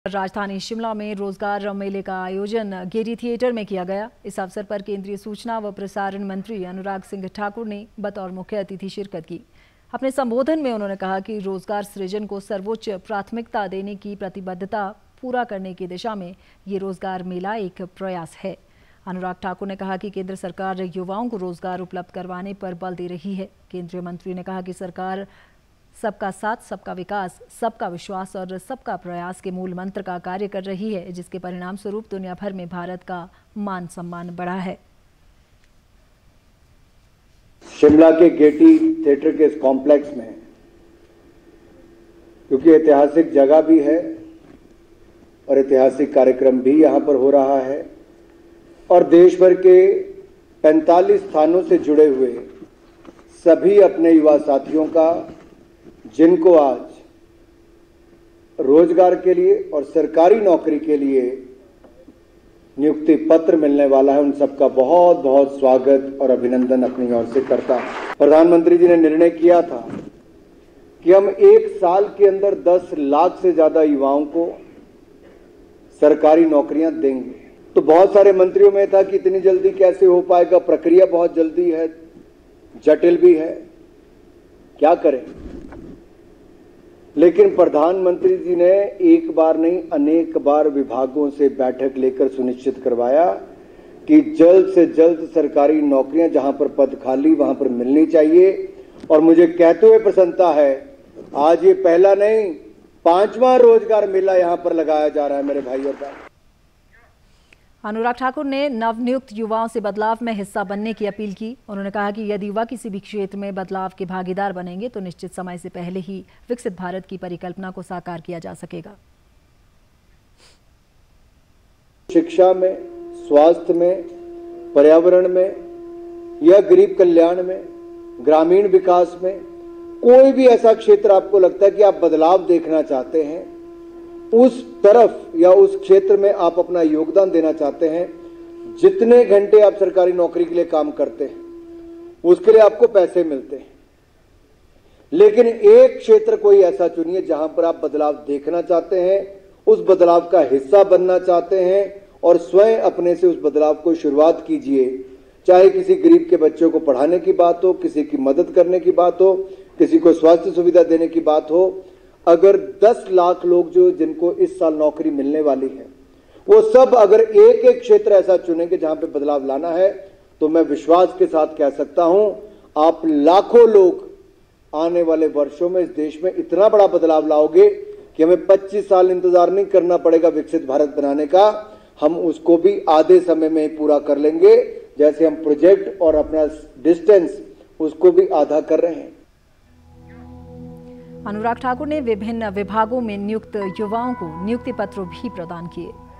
राजधानी शिमला में रोजगार मेले का आयोजन गेयटी थिएटर में किया गया। इस अवसर पर केंद्रीय सूचना व प्रसारण मंत्री अनुराग सिंह ठाकुर ने बतौर मुख्य अतिथि शिरकत की। अपने संबोधन में उन्होंने कहा कि रोजगार सृजन को सर्वोच्च प्राथमिकता देने की प्रतिबद्धता पूरा करने की दिशा में ये रोजगार मेला एक प्रयास है। अनुराग ठाकुर ने कहा कि केंद्र सरकार युवाओं को रोजगार उपलब्ध करवाने पर बल दे रही है। केंद्रीय मंत्री ने कहा कि सरकार सबका साथ, सबका विकास, सबका विश्वास और सबका प्रयास के मूल मंत्र का कार्य कर रही है, जिसके परिणाम स्वरूप दुनिया भर में भारत का मान सम्मान बढ़ा है। शिमला के गेयटी थिएटर के इस कॉम्प्लेक्स में, क्योंकि ऐतिहासिक जगह भी है और ऐतिहासिक कार्यक्रम भी यहां पर हो रहा है और देश भर के 45 स्थानों से जुड़े हुए सभी अपने युवा साथियों का, जिनको आज रोजगार के लिए और सरकारी नौकरी के लिए नियुक्ति पत्र मिलने वाला है, उन सबका बहुत बहुत स्वागत और अभिनंदन अपनी ओर से करता हूं। प्रधानमंत्री जी ने निर्णय किया था कि हम 1 साल के अंदर 10 लाख से ज्यादा युवाओं को सरकारी नौकरियां देंगे। तो बहुत सारे मंत्रियों में था कि इतनी जल्दी कैसे हो पाएगा, प्रक्रिया बहुत जल्दी है, जटिल भी है, क्या करें। लेकिन प्रधानमंत्री जी ने एक बार नहीं अनेक बार विभागों से बैठक लेकर सुनिश्चित करवाया कि जल्द से जल्द सरकारी नौकरियां जहां पर पद खाली वहां पर मिलनी चाहिए। और मुझे कहते हुए प्रसन्नता है, आज ये पहला नहीं 5वां रोजगार मेला यहां पर लगाया जा रहा है मेरे भाई और बहन। अनुराग ठाकुर ने नवनियुक्त युवाओं से बदलाव में हिस्सा बनने की अपील की। उन्होंने कहा कि यदि युवा किसी भी क्षेत्र में बदलाव के भागीदार बनेंगे तो निश्चित समय से पहले ही विकसित भारत की परिकल्पना को साकार किया जा सकेगा। शिक्षा में, स्वास्थ्य में, पर्यावरण में या गरीब कल्याण में, ग्रामीण विकास में, कोई भी ऐसा क्षेत्र आपको लगता है कि आप बदलाव देखना चाहते हैं, उस तरफ या उस क्षेत्र में आप अपना योगदान देना चाहते हैं, जितने घंटे आप सरकारी नौकरी के लिए काम करते हैं उसके लिए आपको पैसे मिलते हैं। लेकिन एक क्षेत्र कोई ऐसा चुनिए जहां पर आप बदलाव देखना चाहते हैं, उस बदलाव का हिस्सा बनना चाहते हैं और स्वयं अपने से उस बदलाव को शुरुआत कीजिए। चाहे किसी गरीब के बच्चों को पढ़ाने की बात हो, किसी की मदद करने की बात हो, किसी को स्वास्थ्य सुविधा देने की बात हो। अगर 10 लाख लोग जिनको इस साल नौकरी मिलने वाली है, वो सब अगर एक एक क्षेत्र ऐसा चुनेंगे जहां पे बदलाव लाना है, तो मैं विश्वास के साथ कह सकता हूं आप लाखों लोग आने वाले वर्षों में इस देश में इतना बड़ा बदलाव लाओगे कि हमें 25 साल इंतजार नहीं करना पड़ेगा विकसित भारत बनाने का। हम उसको भी आधे समय में ही पूरा कर लेंगे, जैसे हम प्रोजेक्ट और अपना डिस्टेंस उसको भी आधा कर रहे हैं। अनुराग ठाकुर ने विभिन्न विभागों में नियुक्त युवाओं को नियुक्ति पत्र भी प्रदान किए।